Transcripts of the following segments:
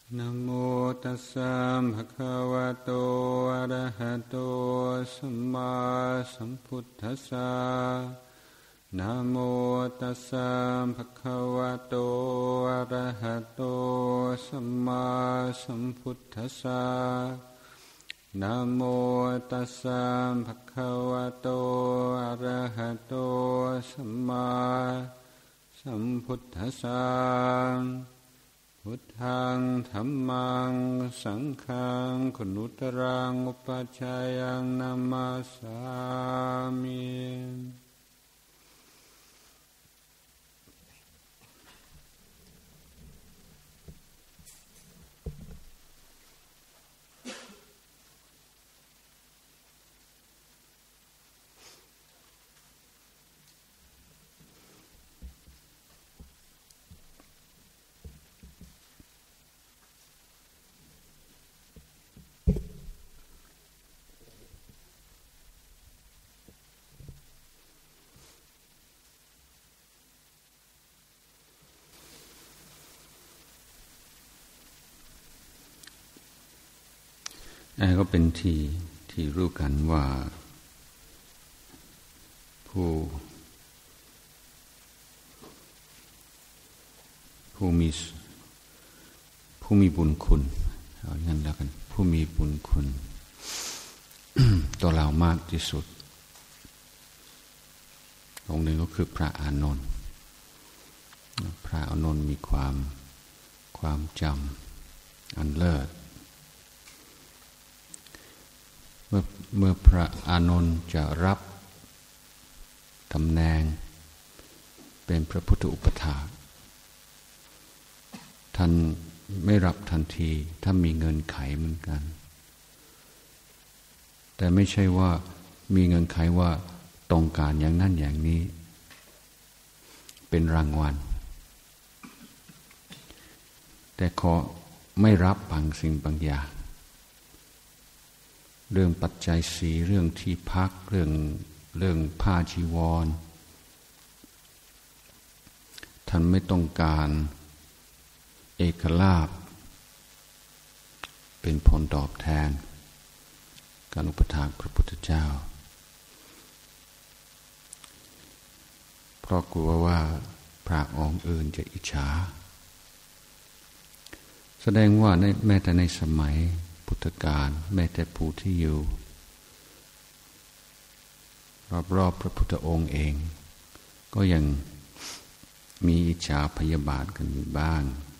นะโมตัสสะภะคะวะโตอะระหะโตสัมมาสัมพุทธัสสะนะโมตัสสะภะคะวะโตอะระหะโตสัมมาสัมพุทธัสสะนะโมตัสสะภะคะวะโตอะระหะโตสัมมาสัมพุทธัสสะพุทธังธัมมังสังฆังคุณุตรังอุปัชฌายังนามาสามิก็เป็นที่รู้กันว่าผู้มีบุญคุณเอาอย่างนั้นแล้วกันผู้มีบุญคุณ ตัวเรามากที่สุดองค์หนึ่งก็คือพระอานนท์พระอานนท์มีความจำอันเลิศเมื่อพระอานนท์จะรับตำแหน่งเป็นพระพุทธอุปถากท่านไม่รับทันทีถ้ามีเงินไขเหมือนกันแต่ไม่ใช่ว่ามีเงินไขว่าต้องการอย่างนั้นอย่างนี้เป็นรางวัลแต่ขอไม่รับบางสิ่งบางอย่างเรื่องปัจจัยสีเรื่องที่พักเรื่องผ้าจีวรท่านไม่ต้องการเอกลาภเป็นผลตอบแทนการอุปถากพระพุทธเจ้าเพราะกลัวว่าพระองค์อื่นจะอิจฉาแสดงว่าแม้แต่ในสมัยพุทธกาลแม้แต่ผู้ที่อยู่รอบๆพระพุทธองค์เองก็ยังมีอิจฉาพยาบาทกันอยู่บ้าง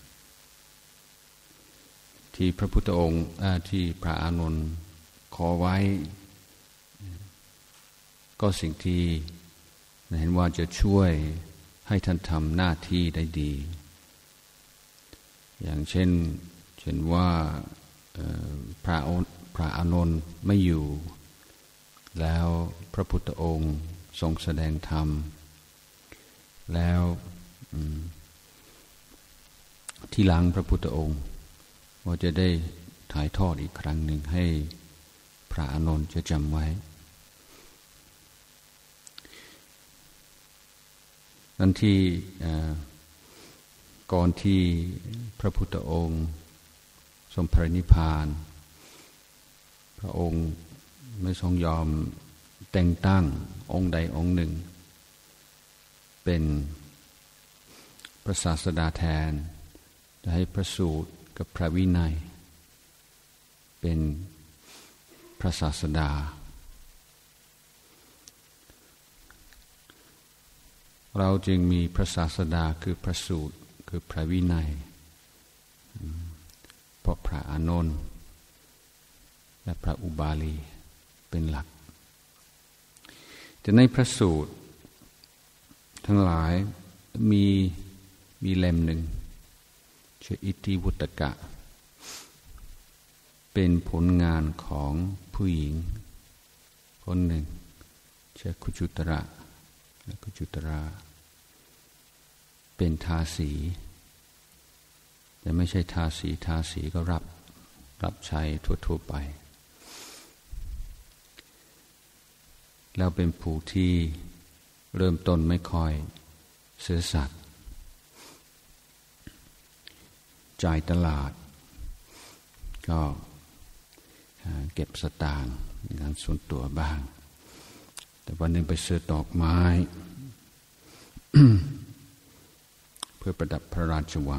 ที่พระพุทธองค์ที่พระอานนท์ขอไว้ก็สิ่งที่เห็นว่าจะช่วยให้ท่านทำหน้าที่ได้ดีอย่างเช่นว่าพระอานนท์ไม่อยู่แล้วพระพุทธองค์ทรงแสดงธรรมแล้วที่หลังพระพุทธองค์ว่าจะได้ถ่ายทอดอีกครั้งหนึ่งให้พระอานนท์จะจำไว้นั่นที่ก่อนที่พระพุทธองค์ทรงปรินิพพานพระองค์ไม่ทรงยอมแต่งตั้งองค์ใดองค์หนึ่งเป็นพระศาสดาแทนจะให้พระสูตรกับพระวินัยเป็นพระศาสดาเราจึงมีพระศาสดาคือพระสูตรคือพระวินัยเพราะพระอานนท์และพระอุบาลีเป็นหลักแต่ในพระสูตรทั้งหลายมีเล่มหนึ่งชื่ออิติวุตกะเป็นผลงานของผู้หญิงคนหนึ่งชื่อคุจุตระและคุจุตราเป็นทาสีแต่ไม่ใช่ทาสีก็รับใช้ทั่วไปแล้วเป็นผู้ที่เริ่มต้นไม่ค่อยซื่อสัตย์จ่ายตลาดก็เก็บสตางค์ในการส่วนตัวบ้างแต่วันหนึ่งไปซื้อดอกไม้ เพื่อประดับพระราชวัง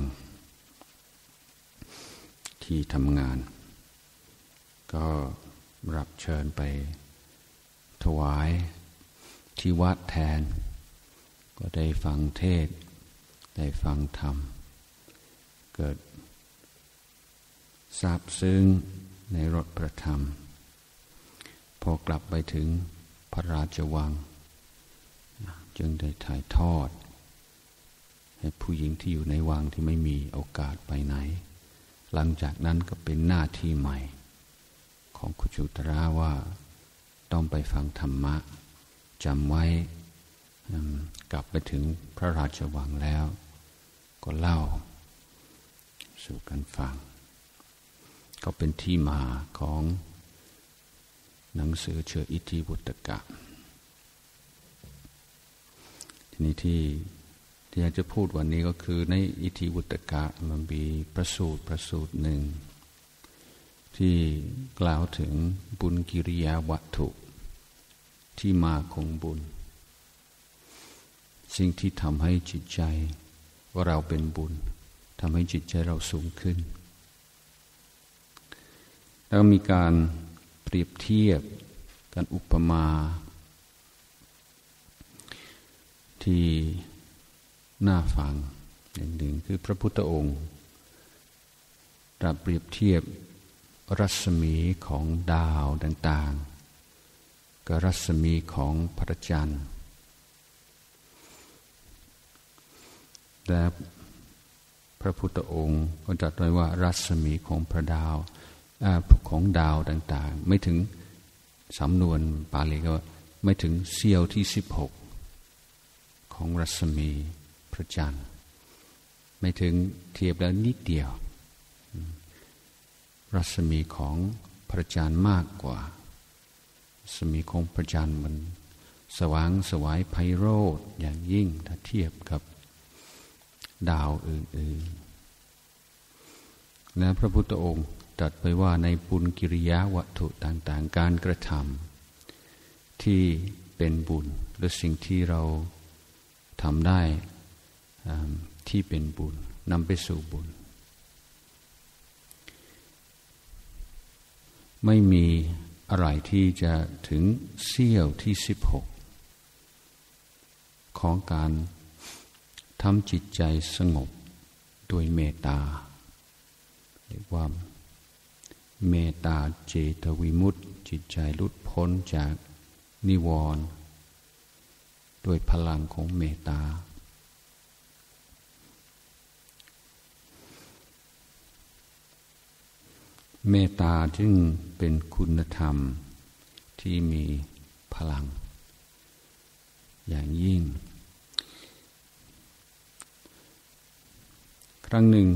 ที่ทำงานก็รับเชิญไปถวายที่วัดแทนก็ได้ฟังเทศน์ได้ฟังธรรมเกิดซาบซึ้งในรสพระธรรมพอกลับไปถึงพระราชวังจึงได้ถ่ายทอดให้ผู้หญิงที่อยู่ในวังที่ไม่มีโอกาสไปไหนหลังจากนั้นก็เป็นหน้าที่ใหม่ของคุจุตระว่าต้องไปฟังธรรมะจำไว้กลับไปถึงพระราชวังแล้วก็เล่าสู่กันฟังก็เป็นที่มาของหนังสือชื่ออิทธิวุตกะทีนี้ที่อยากจะพูดวันนี้ก็คือในอิทธิวุตกะมันมีประสูตรหนึ่งที่กล่าวถึงบุญกิริยาวัตถุที่มาของบุญสิ่งที่ทำให้จิตใจว่าเราเป็นบุญทำให้จิตใจเราสูงขึ้นแล้วมีการเปรียบเทียบการอุปมาที่น่าฟังอย่างหนึ่งคือพระพุทธองค์ตรัสเปรียบเทียบรัศมีของดาวต่างๆกับรัศมีของพระจันทร์และพระพุทธองค์ก็ตรัสไว้ว่ารัศมีของพระดาวของดาวต่างๆไม่ถึงสำนวนปาลีก็ไม่ถึงเสี้ยวที่16ของรัศมีพระจันทร์ไม่ถึงเทียบแล้วนิดเดียวรัศมีของพระจันทร์มากกว่ารัศมีของพระจันทร์มันสว่างไสวไพโรจน์อย่างยิ่งถ้าเทียบกับดาวอื่นๆและพระพุทธองค์ตรัสไปว่าในบุญกิริยาวัตถุต่างๆการกระทำที่เป็นบุญหรือสิ่งที่เราทำได้ที่เป็นบุญนำไปสู่บุญไม่มีอะไรที่จะถึงเสี้ยวที่16ของการทำจิตใจสงบโดยเมตตาเรียกว่าเมตตาเจตวิมุตติจิตใจหลุดพ้นจากนิวรณ์ด้วยพลังของเมตตาเมตตาจึงเป็นคุณธรรมที่มีพลังอย่างยิ่งครั้งหนึ่ง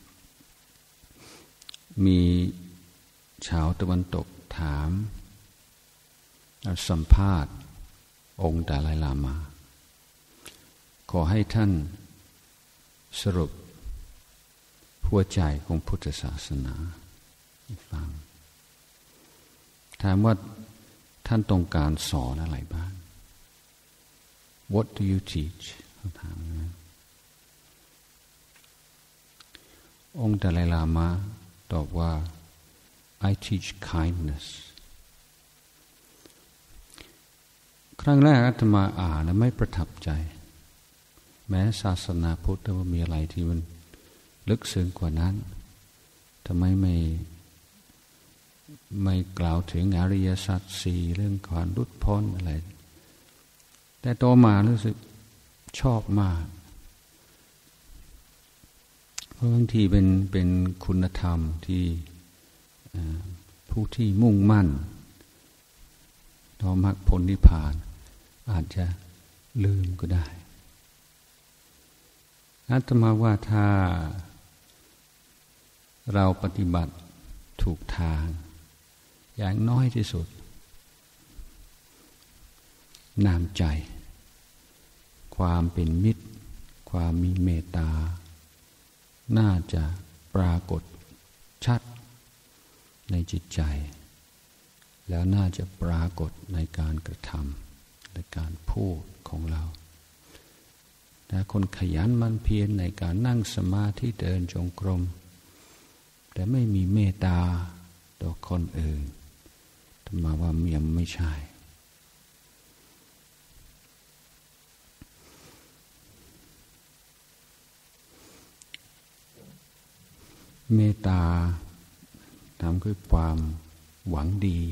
มีชาวตะวันตกถามสัมภาษณ์องค์ดาไลลามาขอให้ท่านสรุปหัวใจของพุทธศาสนาให้ฟังถามว่าท่านต้องการสอนอะไรบ้าง What do you teach เขาถามนะองค์ดาไลลามาตอบว่า I teach kindness ครั้งแรกอาตมาอ่านแล้วไม่ประทับใจแม้ศาสนาพุทธว่ามีอะไรที่มันลึกซึ้งกว่านั้นทำไมไม่กล่าวถึงอริยสัจสี่เรื่องการหลุดพ้นอะไรแต่โตมารู้สึกชอบมากเพราะบางทีเป็นคุณธรรมที่ผู้ที่มุ่งมั่นต่อมรรคผลนิพพานอาจจะลืมก็ได้อาตมาว่าถ้าเราปฏิบัติถูกทางอย่างน้อยที่สุดน้ำใจความเป็นมิตรความมีเมตตาน่าจะปรากฏชัดในจิตใจแล้วน่าจะปรากฏในการกระทำในการพูดของเราถ้าคนขยันมันเพียรในการนั่งสมาธิเดินจงกรมแต่ไม่มีเมตตาต่อคนอื่นมาว่ายังไม่ใช่เมตตาทำด้วยความหวังดี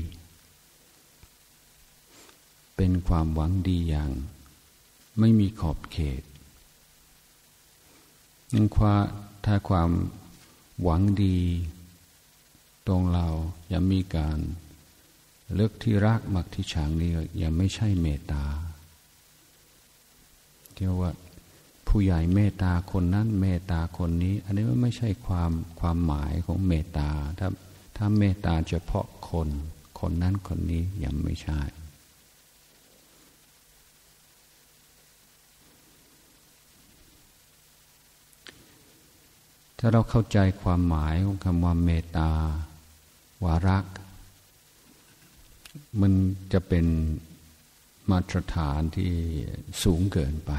เป็นความหวังดีอย่างไม่มีขอบเขตนั่นถ้าความหวังดีตรงเรายังมีการเลือกที่รักมักที่ชังนี่ยังไม่ใช่เมตตาเรียกว่าผู้ใหญ่เมตตาคนนั้นเมตตาคนนี้อันนี้ไม่ใช่ความหมายของเมตตาถ้าเมตตาเฉพาะคนนั้นคนนี้ยังไม่ใช่ถ้าเราเข้าใจความหมายของคำว่าเมตตาวารักมันจะเป็นมาตรฐานที่สูงเกินไป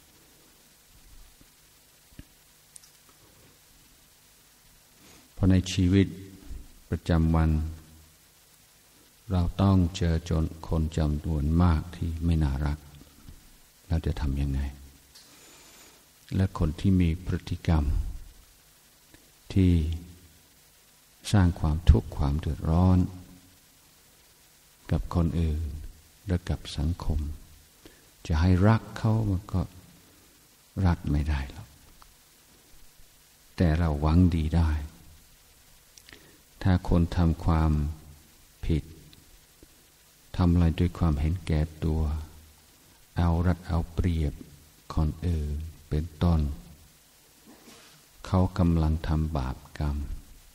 เพราะในชีวิตประจำวันเราต้องเจอคนจำนวนมากที่ไม่น่ารักเราจะทำยังไงและคนที่มีพฤติกรรมที่สร้างความทุกข์ความเดือดร้อนกับคนอื่นและกับสังคมจะให้รักเขามันก็รักไม่ได้หรอกแต่เราหวังดีได้ถ้าคนทำความผิดทำอะไรด้วยความเห็นแก่ตัวเอารัดเอาเปรียบคนอื่นเป็นต้นเขากำลังทำบาปกรรม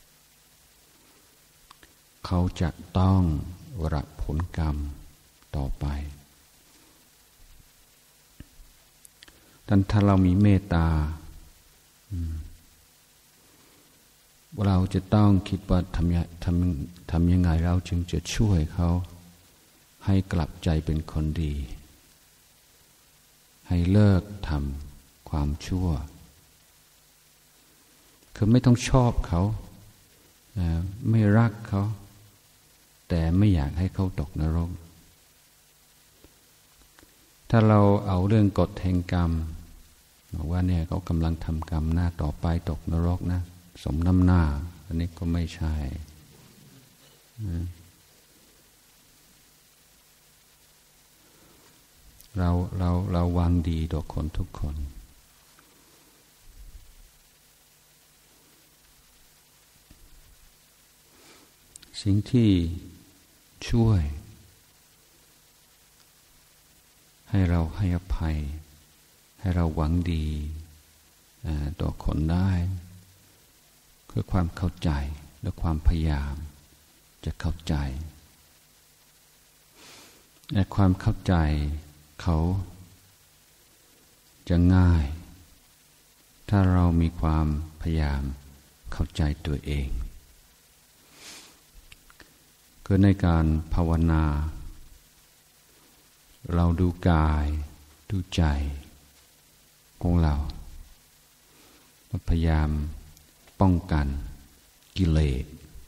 เขาจะต้องรับผลกรรมต่อไปถ้าเรามีเมตตาเราจะต้องคิดว่าทำยังไงเราจึงจะช่วยเขาให้กลับใจเป็นคนดีให้เลิกทำความชั่วคือไม่ต้องชอบเขาไม่รักเขาแต่ไม่อยากให้เขาตกนรกถ้าเราเอาเรื่องกฎแห่งกรรมบอกว่าเนี่ยเขากำลังทำกรรมหน้าต่อไปตกนรกนะสมน้ำหน้าอันนี้ก็ไม่ใช่เราหวังดีต่อคนทุกคนสิ่งที่ช่วยให้เราให้อภัยให้เราหวังดีต่อคนได้คือความเข้าใจและความพยายามจะเข้าใจและความเข้าใจเขาจะง่ายถ้าเรามีความพยายามเข้าใจตัวเองคือในการภาวนาเราดูกายดูใจของเราพยายามป้องกันกิเลส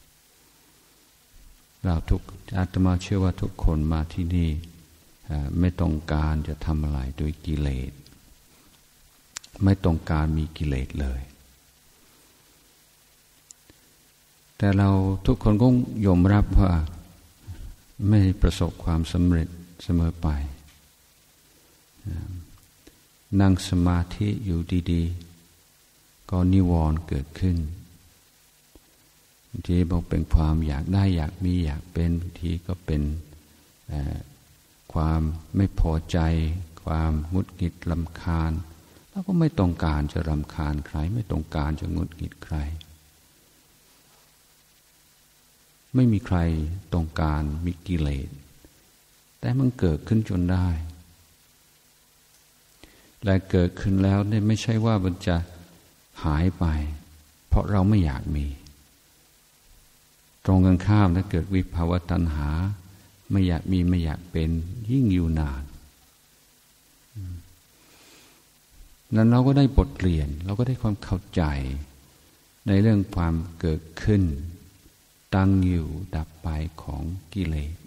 เราอาตมาเชื่อว่าทุกคนมาที่นี่ไม่ต้องการจะทำอะไรโดยกิเลสไม่ต้องการมีกิเลสเลยแต่เราทุกคนก็ยอมรับว่าไม่ประสบความสำเร็จเสมอไปนั่งสมาธิอยู่ดีๆก็นิวรณ์เกิดขึ้นบางทีบอกเป็นความอยากได้อยากมีอยากเป็นบางทีก็เป็นความไม่พอใจความหงุดหงิดรำคาญแล้วก็ไม่ต้องการจะรำคาญใครไม่ต้องการจะหงุดหงิดใครไม่มีใครต้องการมีกิเลสแต่มันเกิดขึ้นจนได้และเกิดขึ้นแล้วเนี่ยไม่ใช่ว่ามันจะหายไปเพราะเราไม่อยากมีตรงกันข้ามถ้าเกิดวิภาวตัณหาไม่อยากมีไม่อยากเป็นยิ่งอยู่นานนั้นเราก็ได้บทเรียนเราก็ได้ความเข้าใจในเรื่องความเกิดขึ้นตั้งอยู่ดับไปของกิเลส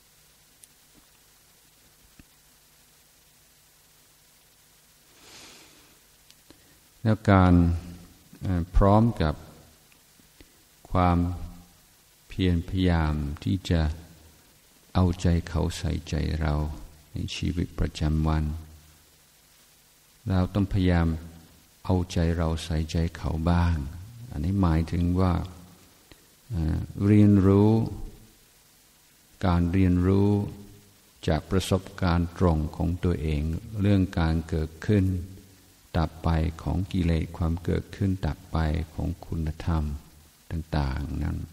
แล้วการพร้อมกับความเพียรพยายามที่จะเอาใจเขาใส่ใจเราในชีวิตประจำวันเราต้องพยายามเอาใจเราใส่ใจเขาบ้างอันนี้หมายถึงว่าเรียนรู้การเรียนรู้จากประสบการณ์ตรงของตัวเองเรื่องการเกิดขึ้นดับไปของกิเลสความเกิดขึ้นดับไปของคุณธรรมต่างๆนั้น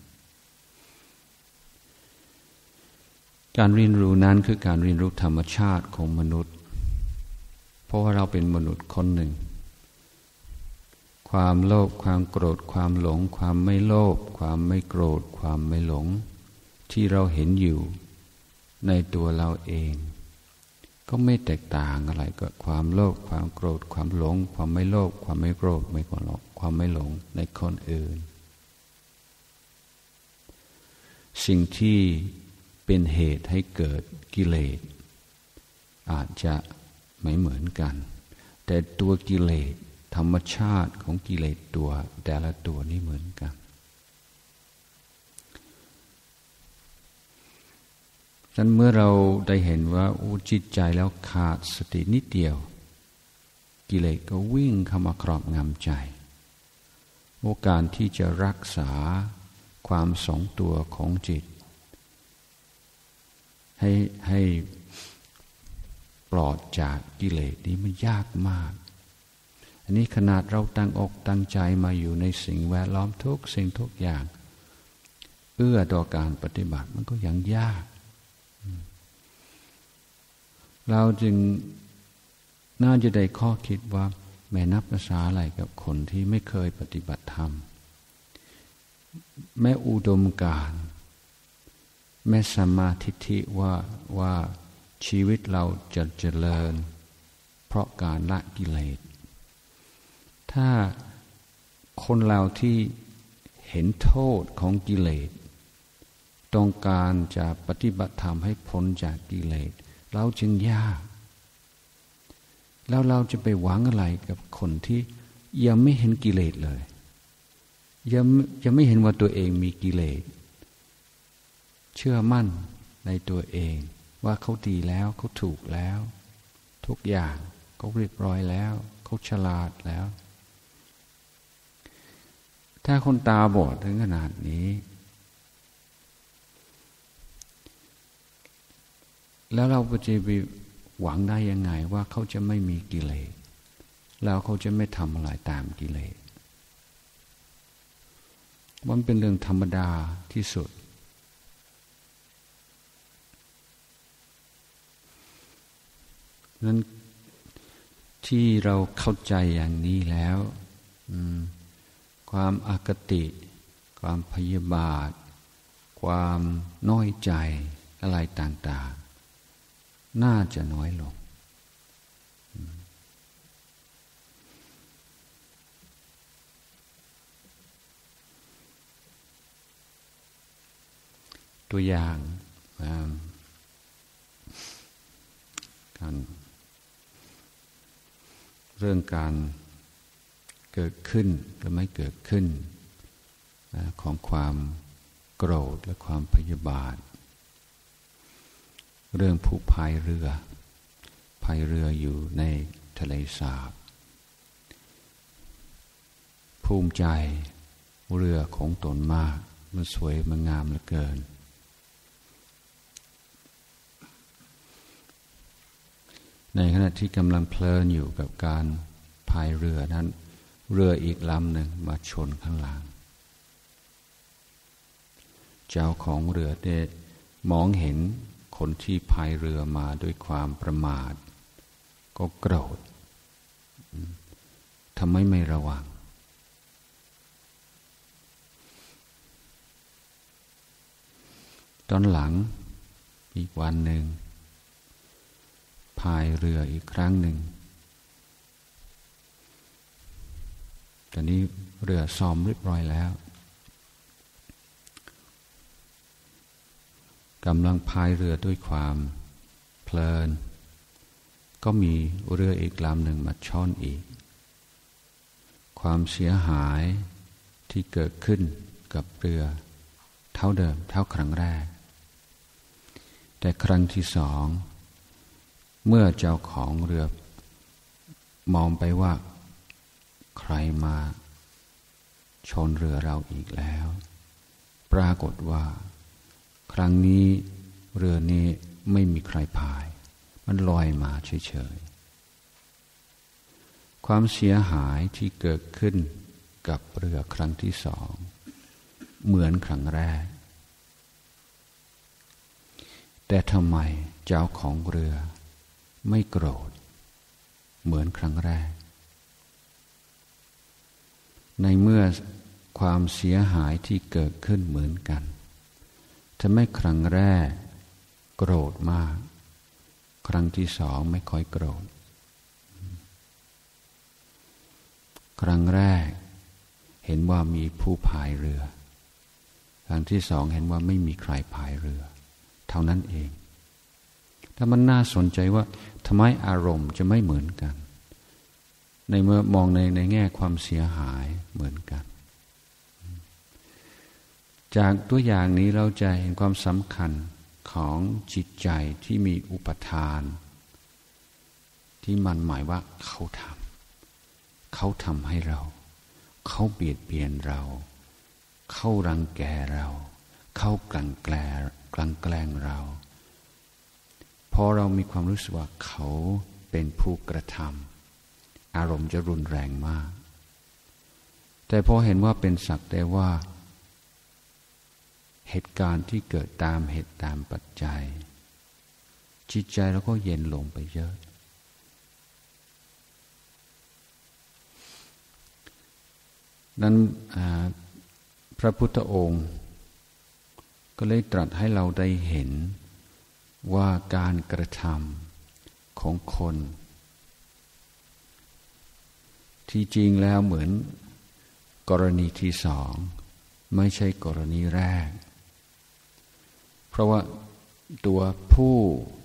การเรียนรู้นั้นคือการเรียนรู้ธรรมชาติของมนุษย์เพราะว่าเราเป็นมนุษย์คนหนึ่งความโลภความโกรธความหลงความไม่โลภความไม่โกรธความไม่หลงที่เราเห็นอยู่ในตัวเราเองก็ไม่แตกต่างอะไรกับความโลภความโกรธความหลงความไม่โลภความไม่โกรธความไม่หลงในคนอื่นสิ่งที่เป็นเหตุให้เกิดกิเลสอาจจะไม่เหมือนกันแต่ตัวกิเลสธรรมชาติของกิเลสตัวแต่ละตัวนี่เหมือนกันฉะนั้นเมื่อเราได้เห็นว่าจิตใจแล้วขาดสตินิดเดียวกิเลสก็วิ่งเข้ามาครอบงำใจโอกาสที่จะรักษาความทรงตัวของจิตให้ปลอดจากกิเลสนี้มันยากมากอันนี้ขนาดเราตั้งอกตั้งใจมาอยู่ในสิ่งแวดล้อมทุกสิ่งทุกอย่างเอื้อต่อการปฏิบัติมันก็ยังยากเราจึงน่าจะได้ข้อคิดว่าแม่นับภาษาอะไรกับคนที่ไม่เคยปฏิบัติธรรมแม่อุดมการณ์แม่สัมมาทิฏฐิว่าชีวิตเราจะเจริญเพราะการละกิเลสถ้าคนเราที่เห็นโทษของกิเลสต้องการจะปฏิบัติธรรมให้พ้นจากกิเลสเราจึงยากแล้วเราจะไปหวังอะไรกับคนที่ยังไม่เห็นกิเลสเลยยังไม่เห็นว่าตัวเองมีกิเลสเชื่อมั่นในตัวเองว่าเขาดีแล้วเขาถูกแล้วทุกอย่างเขาเรียบร้อยแล้วเขาฉลาดแล้วถ้าคนตาบอดถึงขนาดนี้แล้วเราจะไปหวังได้ยังไงว่าเขาจะไม่มีกิเลสแล้วเขาจะไม่ทำอะไรตามกิเลสมันเป็นเรื่องธรรมดาที่สุดนั้นที่เราเข้าใจอย่างนี้แล้วความอคติความพยาบาทความน้อยใจอะไรต่างๆน่าจะน้อยลงตัวอย่างเรื่องการเกิดขึ้นหรือไม่เกิดขึ้นของความโกรธและความพยาบาทเรื่องผู้พายเรืออยู่ในทะเลสาบภูมิใจเรือของตนมากมันสวยมันงามเหลือเกินในขณะที่กำลังเพลินอยู่กับการพายเรือนั้นเรืออีกลำหนึ่งมาชนข้างหลังเจ้าของเรือได้มองเห็นคนที่พายเรือมาด้วยความประมาทก็โกรธทำไมไม่ระวังตอนหลังอีกวันหนึ่งพายเรืออีกครั้งหนึ่งตอนนี้เรือซ่อมเรียบร้อยแล้วกำลังพายเรือด้วยความเพลินก็มีเรืออีกลำหนึ่งมาชนอีกความเสียหายที่เกิดขึ้นกับเรือเท่าเดิมเท่าครั้งแรกแต่ครั้งที่สองเมื่อเจ้าของเรือมองไปว่าใครมาชนเรือเราอีกแล้วปรากฏว่าครั้งนี้เรือนี้ไม่มีใครพายมันลอยมาเฉยๆความเสียหายที่เกิดขึ้นกับเรือครั้งที่สองเหมือนครั้งแรกแต่ทำไมเจ้าของเรือไม่โกรธเหมือนครั้งแรกในเมื่อความเสียหายที่เกิดขึ้นเหมือนกันถ้าไม่ครั้งแรกโกรธมากครั้งที่สองไม่ค่อยโกรธครั้งแรกเห็นว่ามีผู้พายเรือครั้งที่สองเห็นว่าไม่มีใครพายเรือเท่านั้นเองถ้ามันน่าสนใจว่าทำไมอารมณ์จะไม่เหมือนกันในเมื่อมองในแง่ความเสียหายเหมือนกันจากตัวอย่างนี้เราจะเห็นความสำคัญของจิตใจที่มีอุปทานที่มันหมายว่าเขาทำให้เราเขาเบียดเบียนเราเขารังแกเราเขากลั่นแกล้งเราพอเรามีความรู้สึกว่าเขาเป็นผู้กระทำอารมณ์จะรุนแรงมากแต่พอเห็นว่าเป็นสักแต่ว่าเหตุการณ์ที่เกิดตามเหตุตามปัจจัยจิตใจเราก็เย็นลงไปเยอะนั้นพระพุทธองค์ก็เลยตรัสให้เราได้เห็นว่าการกระทำของคนที่จริงแล้วเหมือนกรณีที่สองไม่ใช่กรณีแรกเพราะว่าตัวผู้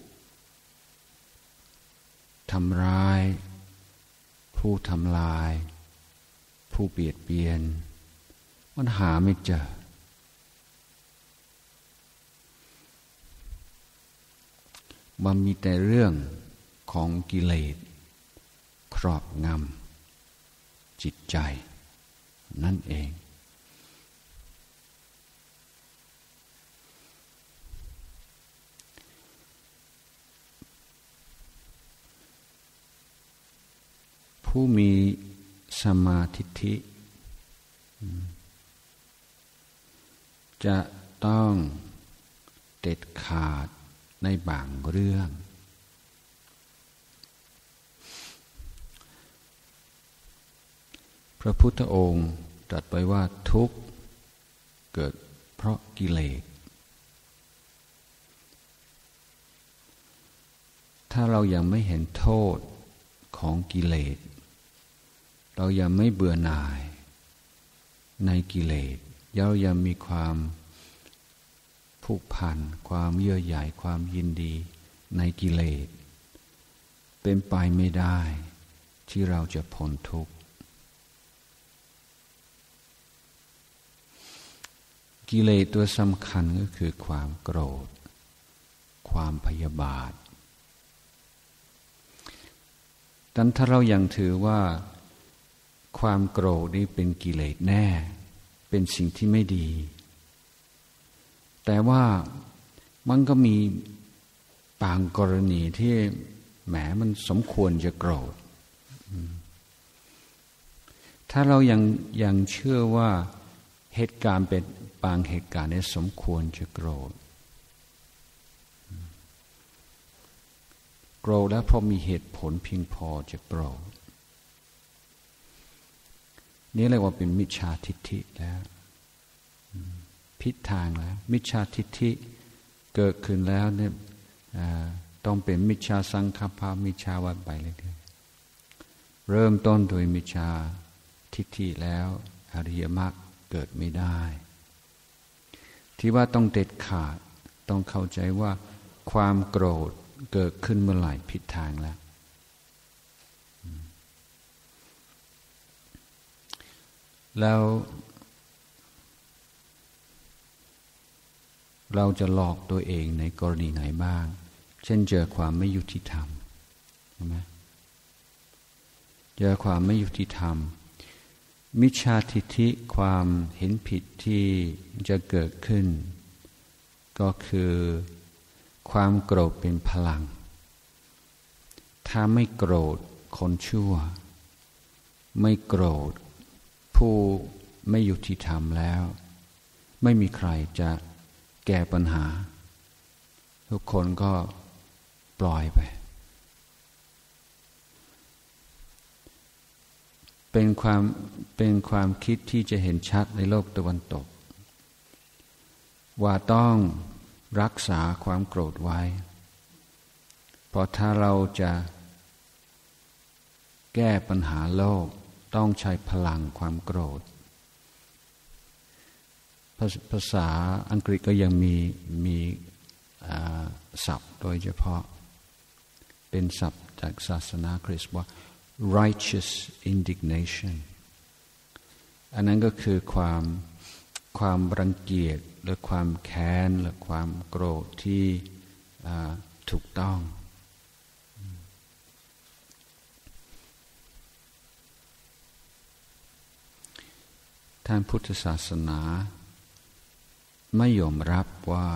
ทำร้ายผู้ทำลายผู้เบียดเบียนมันหาไม่เจอมันมีแต่เรื่องของกิเลสครอบงำจิตใจนั่นเองผู้มีสัมมาทิฏฐิจะต้องเด็ดขาดในบางเรื่องพระพุทธองค์ตรัสไว้ว่าทุกข์เกิดเพราะกิเลสถ้าเรายังไม่เห็นโทษของกิเลสเรายังไม่เบื่อหน่ายในกิเลสเรายังมีความผูกพันความเยื่อใยความยินดีในกิเลสเป็นไปไม่ได้ที่เราจะพ้นทุกข์กิเลสตัวสำคัญก็คือความโกรธความพยาบาทดังนั้นถ้าเรายังถือว่าความโกรธนี่เป็นกิเลสแน่เป็นสิ่งที่ไม่ดีแต่ว่ามันก็มีบางกรณีที่แหมมันสมควรจะโกรธถ้าเรายังเชื่อว่าเหตุการณ์เป็นบางเหตุการณ์นี้สมควรจะโกรธแล้วเพราะมีเหตุผลเพียงพอจะโกรธนี่เรียกว่าเป็นมิจฉาทิฏฐิแล้วผิดทางแล้วมิจฉาทิฏฐิเกิดขึ้นแล้วเนี่ยต้องเป็นมิจฉาสังกัปปะมิจฉาวัตไปเลยเริ่มต้นโดยมิจฉาทิฏฐิแล้วอริยมรรคเกิดไม่ได้ที่ว่าต้องเด็ดขาดต้องเข้าใจว่าความโกรธเกิดขึ้นเมื่อไหร่ผิดทางแล้วแล้วเราจะหลอกตัวเองในกรณีไหนบ้างเช่นเจอความไม่ยุติธรรมใช่ไหมเจอความไม่ยุติธรรมมิจฉาทิฏฐิความเห็นผิดที่จะเกิดขึ้นก็คือความโกรธเป็นพลังถ้าไม่โกรธคนชั่วไม่โกรธผู้ไม่ยุติธรรมแล้วไม่มีใครจะแก้ปัญหาทุกคนก็ปล่อยไปเป็นความคิดที่จะเห็นชัดในโลกตะวันตกว่าต้องรักษาความโกรธไว้เพราะถ้าเราจะแก้ปัญหาโลกต้องใช้พลังความโกรธภาษาอังกฤษก็ยังมีศัพท์โดยเฉพาะเป็นศัพท์จากศาสนาคริสต์ว่า righteous indignation อันนั้นก็คือความรังเกียจหรือความแค้นหรือความโกรธที่ถูกต้องทางพุทธศาสนาไม่ยอมรับว่า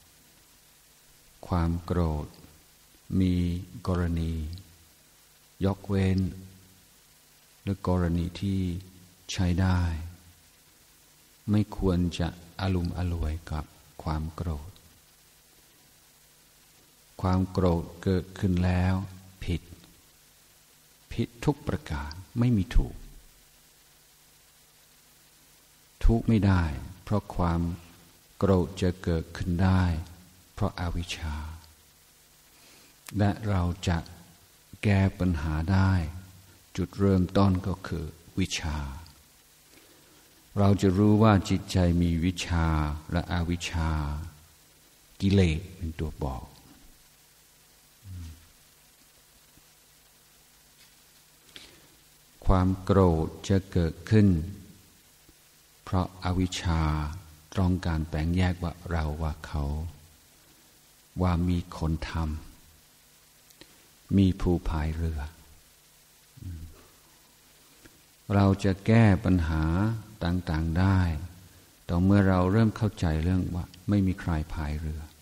ความโกรธมีกรณียกเว้นหรือกรณีที่ใช้ได้ไม่ควรจะอารุ่มอร่วยกับความโกรธความโกรธเกิดขึ้นแล้วผิดทุกประการไม่มีถูกไม่ได้เพราะความโกรธจะเกิดขึ้นได้เพราะอวิชชาและเราจะแก้ปัญหาได้จุดเริ่มต้นก็คือวิชาเราจะรู้ว่าจิตใจมีวิชาและอวิชชากิเลสเป็นตัวบอกความโกรธจะเกิดขึ้นเพราะอวิชชาต้องการแบ่งแยกว่าเราว่าเขาว่ามีคนทำมีผู้พายเรือเราจะแก้ปัญหาต่างๆได้ต่อเมื่อเราเริ่มเข้าใจเรื่องว่าไม่มีใครพายเรือ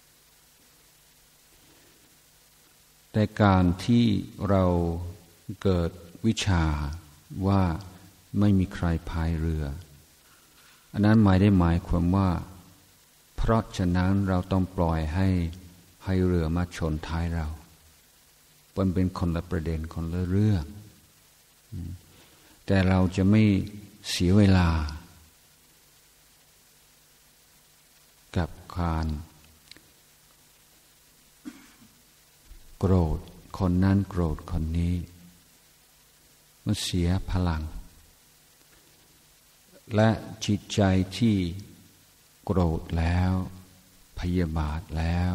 แต่การที่เราเกิดวิชาว่าไม่มีใครพายเรืออันนั้นหมายความว่าเพราะฉะนั้นเราต้องปล่อยให้เรือมาชนท้ายเรามันเป็นคนละประเด็นคนละเรื่องแต่เราจะไม่เสียเวลากับการโกรธคนนั้นโกรธคนนี้มันเสียพลังและจิตใจที่โกรธแล้วพยาบาทแล้ว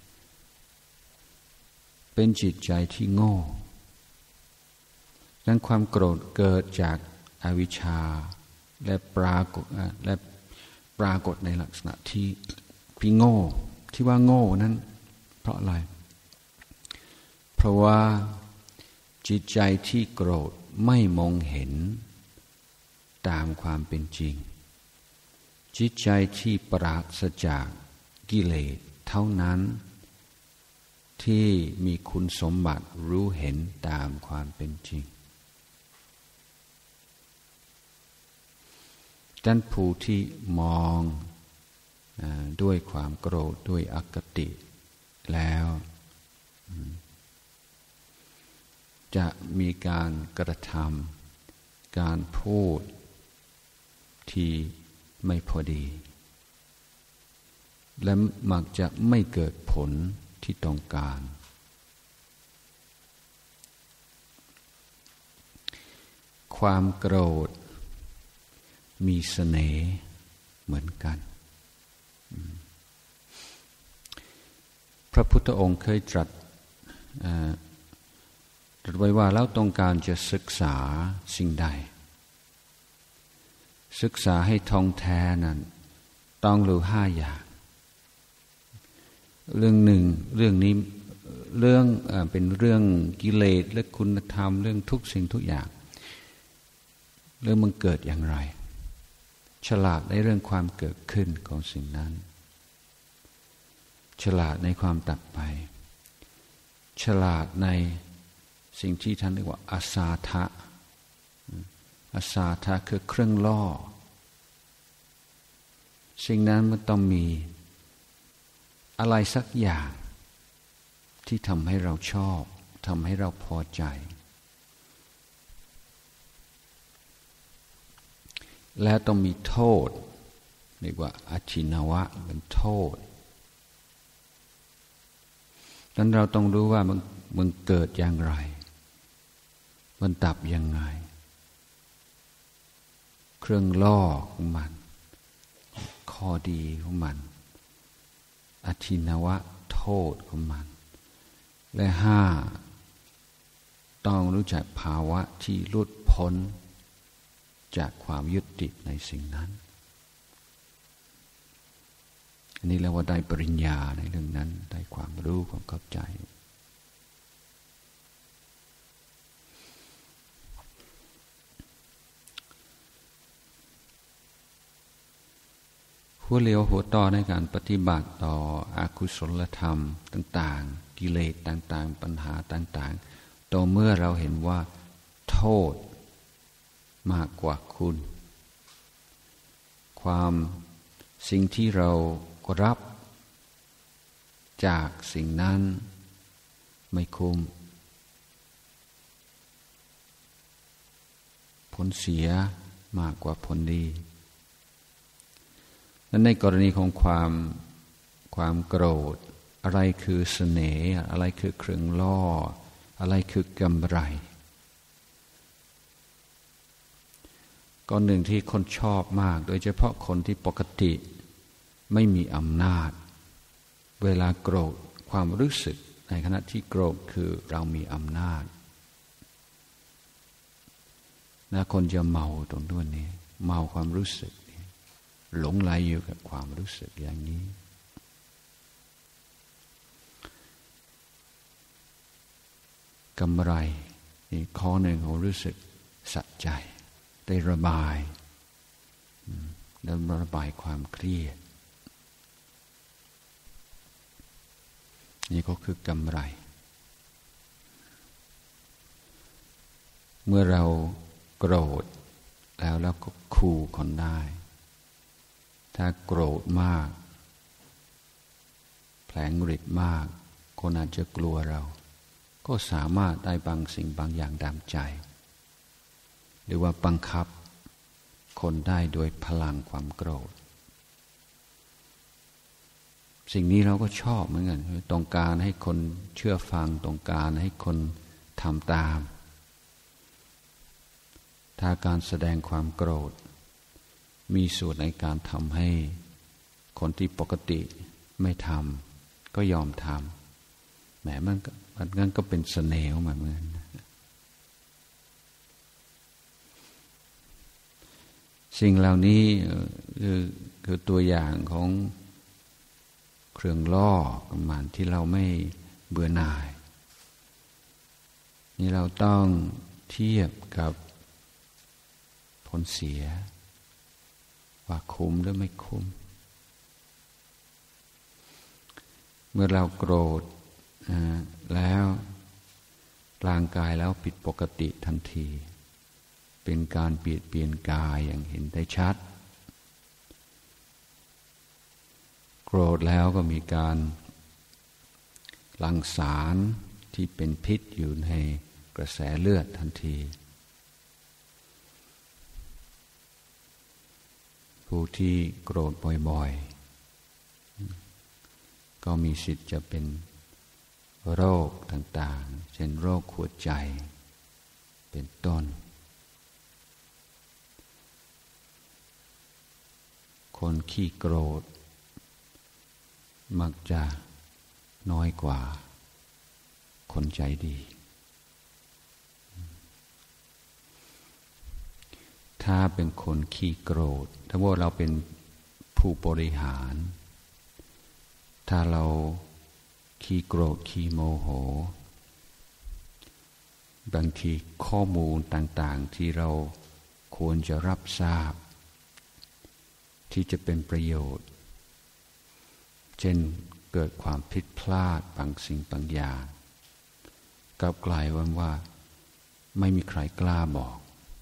เป็นจิตใจที่โง่ดังนั้นความโกรธเกิดจากอวิชชาและปรากฏในลักษณะที่โง่ที่ว่าโง่นั้นเพราะอะไรเพราะว่าจิตใจที่โกรธไม่มองเห็นตามความเป็นจริงจิตใจที่ปราศจากกิเลสเท่านั้นที่มีคุณสมบัติรู้เห็นตามความเป็นจริงท่านผู้ที่มองด้วยความโกรธด้วยอคติแล้วจะมีการกระทำการพูดที่ไม่พอดีและมักจะไม่เกิดผลที่ต้องการความโกรธมีเสน่ห์เหมือนกันพระพุทธองค์เคยตรัสไว้ว่าเราต้องการจะศึกษาสิ่งใดศึกษาให้ท่องแท้นั้นต้องรู้5 อย่างเรื่องหนึ่งเรื่องนี้เป็นเรื่องกิเลสและคุณธรรมเรื่องทุกสิ่งทุกอย่างเรื่องมันเกิดอย่างไรฉลาดในเรื่องความเกิดขึ้นของสิ่งนั้นฉลาดในความดับไปฉลาดในสิ่งที่ท่านเรียกว่าอาสาทะอาสาทะคือเครื่องล่อสิ่งนั้นมันต้องมีอะไรสักอย่างที่ทำให้เราชอบทำให้เราพอใจและต้องมีโทษเรียกว่าอชินวะเป็นโทษดังนั้นเราต้องรู้ว่ามันเกิดอย่างไรมันดับยังไงเครื่องล่อของมันข้อดีของมันอทินวะโทษของมันและ5ต้องรู้จักภาวะที่หลุดพ้นจากความยึดติดในสิ่งนั้นอันนี้เรียกว่าได้ปริญญาในเรื่องนั้นได้ความรู้ความเข้าใจหัวเลี้ยวหัวต่อในการปฏิบัติต่ออกุศลธรรมต่างๆกิเลสต่างๆปัญหาต่างๆต่อเมื่อเราเห็นว่าโทษมากกว่าคุณความสิ่งที่เรารับจากสิ่งนั้นไม่คุ้มผลเสียมากกว่าผลดีและในกรณีของความโกรธอะไรคือเสน่ห์อะไรคือเครื่องล่ออะไรคือกำไรก็หนึ่งที่คนชอบมากโดยเฉพาะคนที่ปกติไม่มีอำนาจเวลาโกรธความรู้สึกในขณะที่โกรธคือเรามีอำนาจนะคนจะเมาตรงด้วยนี้เมาความรู้สึกหลงไหลอยู่กับความรู้สึกอย่างนี้กำไรนี่ข้อหนึ่งเขารู้สึกสะใจได้ระบายแล้วระบายความเครียดนี่ก็คือกำไรเมื่อเราโกรธแล้วเราก็ขู่คนได้ถ้าโกรธมากแผลงฤทธิ์มากคนอาจจะกลัวเราก็สามารถได้บางสิ่งบางอย่างดามใจหรือว่าบังคับคนได้โดยพลังความโกรธสิ่งนี้เราก็ชอบเหมือนกันต้องการให้คนเชื่อฟังต้องการให้คนทำตามถ้าการแสดงความโกรธมีส่วนในการทำให้คนที่ปกติไม่ทำก็ยอมทำแหมมันงั้นก็เป็นเสน่ห์ของมันเหมือนสิ่งเหล่านี้คือตัวอย่างของเครื่องล่อประมาณที่เราไม่เบื่อหน่ายนี่เราต้องเทียบกับผลเสียว่าคุ้มหรือไม่คุ้มเมื่อเราโกรธแล้วร่างกายแล้วผิดปกติทันทีเป็นการเปลี่ยนกายอย่างเห็นได้ชัดโกรธแล้วก็มีการหลั่งสารที่เป็นพิษอยู่ในกระแสเลือดทันทีผู้ที่โกรธบ่อยๆก็มีสิทธิ์จะเป็นโรคต่างๆเช่นโรคหัวใจเป็นต้นคนขี้โกรธมักจะน้อยกว่าคนใจดีถ้าเป็นคนขี้โกรธถ้าว่าเราเป็นผู้บริหารถ้าเราขี้โกรธขี้โมโหบางทีข้อมูลต่างๆที่เราควรจะรับทราบที่จะเป็นประโยชน์เช่นเกิดความผิดพลาดบางสิ่งบางอย่างกลับกลายว่าไม่มีใครกล้าบอก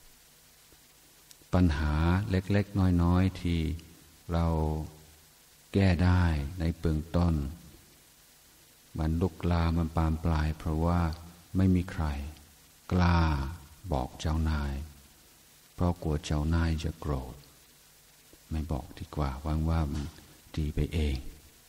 ปัญหาเล็กๆน้อยๆที่เราแก้ได้ในเบื้องต้นมันลุกลามมันปานปลายเพราะว่าไม่มีใครกล้าบอกเจ้านายเพราะกลัวเจ้านายจะโกรธไม่บอกดีกว่าว่ามันดีไปเอง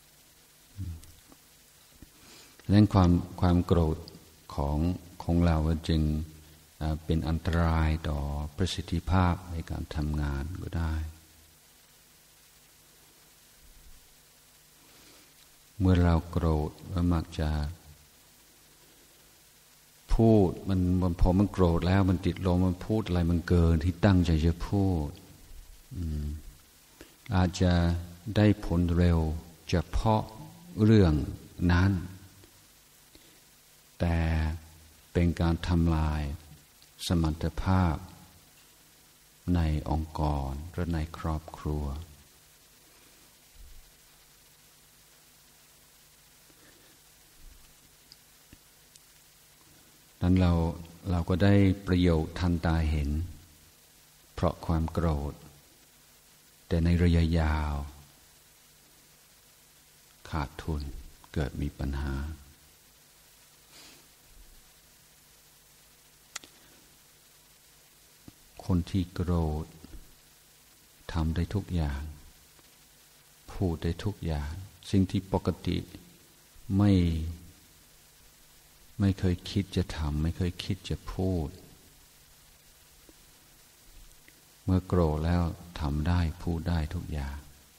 ดังนั้นความโกรธของเราจึงเป็นอันตรายต่อประสิทธิภาพในการทำงานก็ได้เมื่อเราโกรธมันมักจะพูดมันพอมันโกรธแล้วมันติดลมมันพูดอะไรมันเกินที่ตั้งใจจะพูดอาจจะได้ผลเร็วเฉพาะเรื่องนั้นแต่เป็นการทำลายสมรรถภาพในองค์กรหรือในครอบครัวนั้นเราก็ได้ประโยชน์ทันตาเห็นเพราะความโกรธแต่ในระยะยาวขาดทุนเกิดมีปัญหาคนที่โกรธทำได้ทุกอย่างพูดได้ทุกอย่างสิ่งที่ปกติไม่เคยคิดจะทำไม่เคยคิดจะพูดเมื่อโกรธแล้วทำได้พูดได้ทุกอย่าง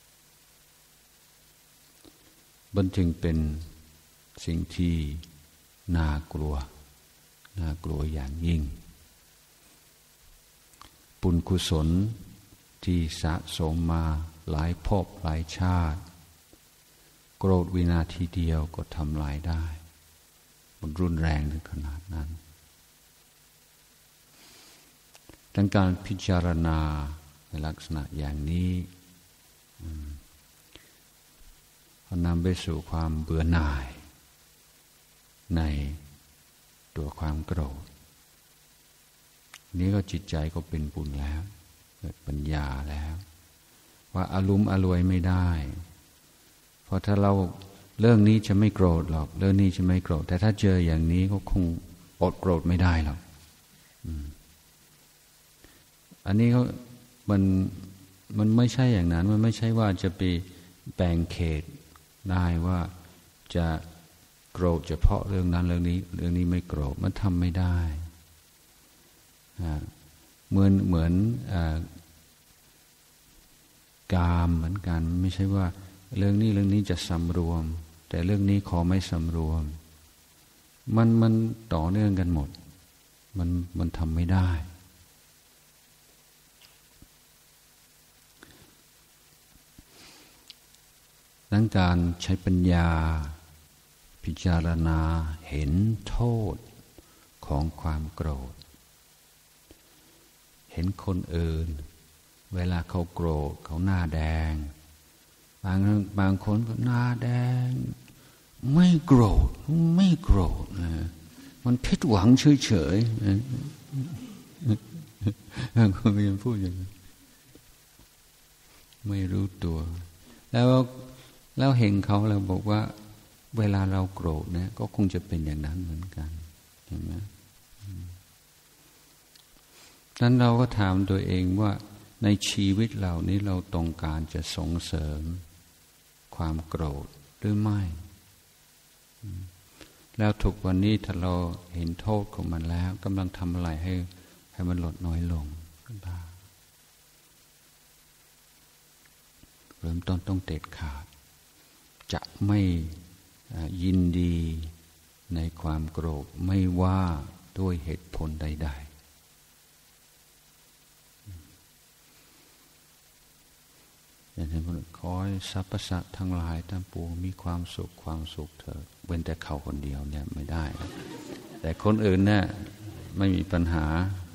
มันจึงเป็นสิ่งที่น่ากลัวอย่างยิ่งบุญกุศลที่สะสมมาหลายภพหลายชาติโกรธวินาทีเดียวก็ทำลายได้มันรุนแรงถึงขนาดนั้นดังการพิจารณาในลักษณะอย่างนี้นำไปสู่ความเบื่อหน่ายในตัวความโกรธนี้ก็จิตใจก็เป็นบุญแล้วเกิดปัญญาแล้วว่าอารมณ์อรวยไม่ได้เพราะถ้าเราเรื่องนี้จะไม่โกรธหรอกเรื่องนี้จะไม่โกรธแต่ถ้าเจออย่างนี้ก็คงอดโกรธไม่ได้หรอกอันนี้มันไม่ใช่อย่างนั้นมันไม่ใช่ว่าจะไปแบ่งเขตได้ว่าจะโกรธเฉพาะเรื่องนั้นเรื่องนี้ไม่โกรธมันทำไม่ได้เหมือนกามเหมือนกันไม่ใช่ว่าเรื่องนี้จะสำรวมแต่เรื่องนี้ขอไม่สำรวมมันต่อเนื่องกันหมดมันทำไม่ได้ดังการใช้ปัญญาพิจารณาเห็นโทษของความโกรธเห็นคนอื่นเวลาเขาโกรธเขาหน้าแดงบางคนก็หน้าแดงไม่โกรธมันผิดหวังเฉยๆบางคนยังพูดอย่างนั้นไม่รู้ตัวแล้วเห็นเขาแล้วบอกว่าเวลาเราโกรธเนี่ยก็คงจะเป็นอย่างนั้นเหมือนกันเห็นไหมนั้นเราก็ถามตัวเองว่าในชีวิตเรานี้เราต้องการจะส่งเสริมความโกรธหรือไม่แล้วทุกวันนี้ถ้าเราเห็นโทษของมันแล้วกำลังทำอะไรให้มันลดน้อยลงบ้างเริ่มต้นต้องเด็ดขาดจะไม่ยินดีในความโกรธไม่ว่าด้วยเหตุผลใดๆอย่างที่พูดขอให้สรรพสัตว์ทั้งหลายทั้งปวงมีความสุขเถิดเว้นแต่เขาคนเดียวเนี่ยไม่ได้นะแต่คนอื่นเนี่ยไม่มีปัญหา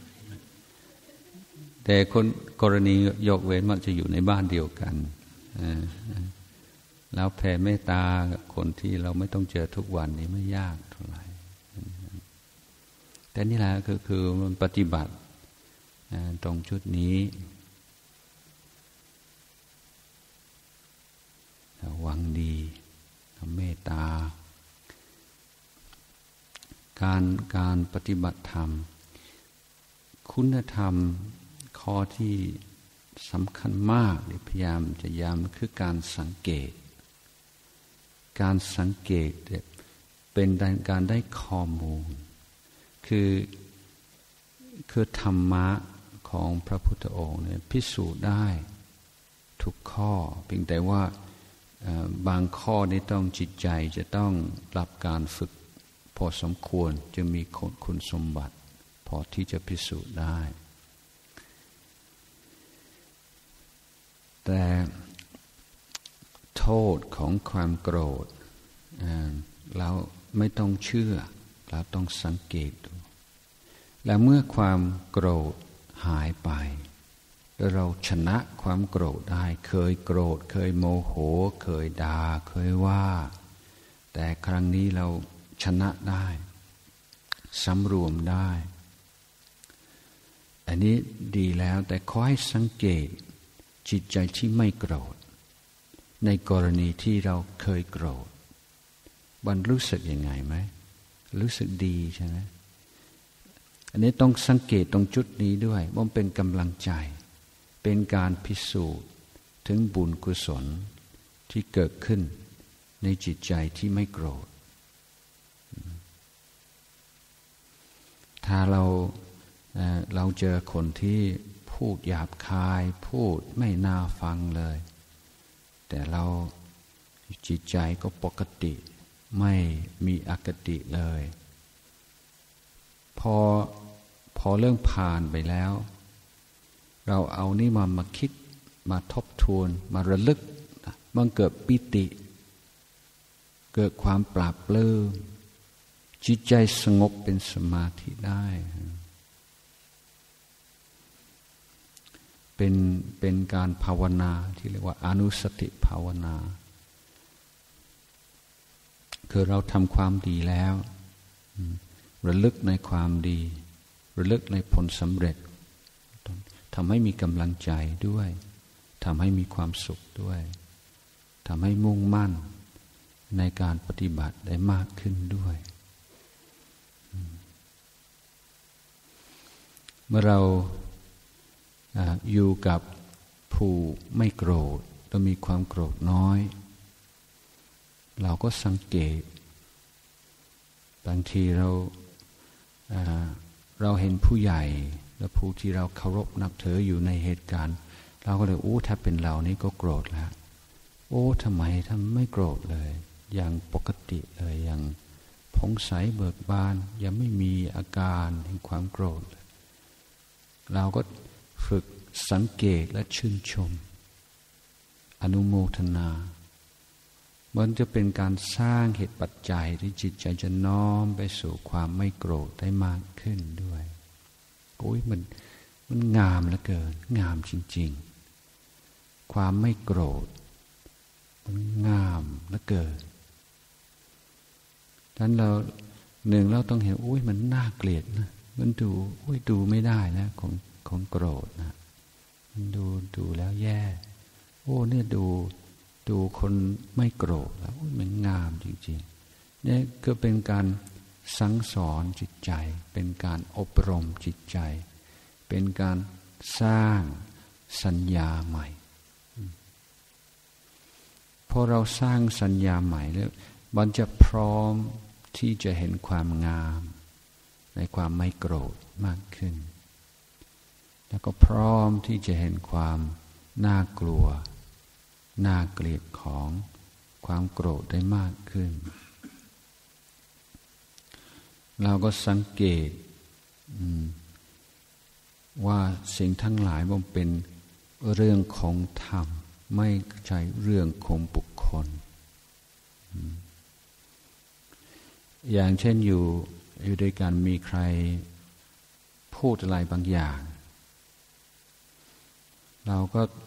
แต่คนกรณียกเว้นมันจะอยู่ในบ้านเดียวกันแล้วแผ่เมตตากับคนที่เราไม่ต้องเจอทุกวันนี้ไม่ยากเท่าไหร่แต่นี่แหละคือมันปฏิบัติตรงจุดนี้หวังดีเมตตาการปฏิบัติธรรมคุณธรรมข้อที่สำคัญมากพยายามจะย้ำคือการสังเกตเป็นการได้ข้อมูลคือธรรมะของพระพุทธองค์เนี่ยพิสูจน์ได้ทุกข้อเพียงแต่ว่าบางข้อนี้ต้องจิตใจจะต้องรับการฝึกพอสมควรจะมีคุณสมบัติพอที่จะพิสูจน์ได้แต่โทษของความโกรธเราไม่ต้องเชื่อเราต้องสังเกตดูและเมื่อความโกรธหายไปแล้วเราชนะความโกรธได้เคยโกรธเคยโมโหเคยด่าเคยว่าแต่ครั้งนี้เราชนะได้สำรวมได้อันนี้ดีแล้วแต่ขอให้สังเกตจิตใจที่ไม่โกรธในกรณีที่เราเคยโกรธมันรู้สึกยังไงไหมรู้สึกดีใช่ไหมอันนี้ต้องสังเกตตรงจุดนี้ด้วยมันเป็นกำลังใจเป็นการพิสูจน์ถึงบุญกุศลที่เกิดขึ้นในจิตใจที่ไม่โกรธถ้าเราเจอคนที่พูดหยาบคายพูดไม่น่าฟังเลยแต่เราจิตใจก็ปกติไม่มีอคติเลยพอเรื่องผ่านไปแล้วเราเอานี่มาคิดมาทบทวนมาระลึกมันเกิดปิติเกิดความปราบปลื้มจิตใจสงบเป็นสมาธิได้เป็นการภาวนาที่เรียกว่าอนุสติภาวนาคือเราทำความดีแล้วระลึกในความดีระลึกในผลสำเร็จทำให้มีกำลังใจด้วยทำให้มีความสุขด้วยทำให้มุ่งมั่นในการปฏิบัติได้มากขึ้นด้วยเมื่อเราอยู่กับผู้ไม่โกรธเรามีความโกรธน้อยเราก็สังเกตบางทีเราเห็นผู้ใหญ่และผู้ที่เราเคารพนับถืออยู่ในเหตุการณ์เราก็เลยถ้าเป็นเรานี่ก็โกรธแล้วทำไมไม่โกรธเลยอย่างปกติเลยอย่างผ่องใสเบิกบานยังไม่มีอาการแห่งความโกรธเราก็ฝึกสังเกตและชื่นชมอนุโมทนามันจะเป็นการสร้างเหตุปัจจัยที่จิตใจจะน้อมไปสู่ความไม่โกรธได้มากขึ้นด้วยมันงามเหลือเกินงามจริงๆความไม่โกรธมันงามเหลือเกินดังนั้นเราต้องเห็นมันน่าเกลียดนะมันดูไม่ได้นะของโกรธนะมันดูแล้วแย่เนี่ยดูคนไม่โกรธแล้วมันงามจริงๆนี่ก็เป็นการสั่งสอนจิตใจเป็นการอบรมจิตใจเป็นการสร้างสัญญาใหม่พอเราสร้างสัญญาใหม่แล้วมันจะพร้อมที่จะเห็นความงามในความไม่โกรธมากขึ้นแล้วก็พร้อมที่จะเห็นความน่ากลัวน่าเกลียดของความโกรธได้มากขึ้นเราก็สังเกตว่าสิ่งทั้งหลายมันเป็นเรื่องของธรรมไม่ใช่เรื่องของบุคคลอย่างเช่นอยู่ด้วยกันมีใครพูดอะไรบางอย่างเรา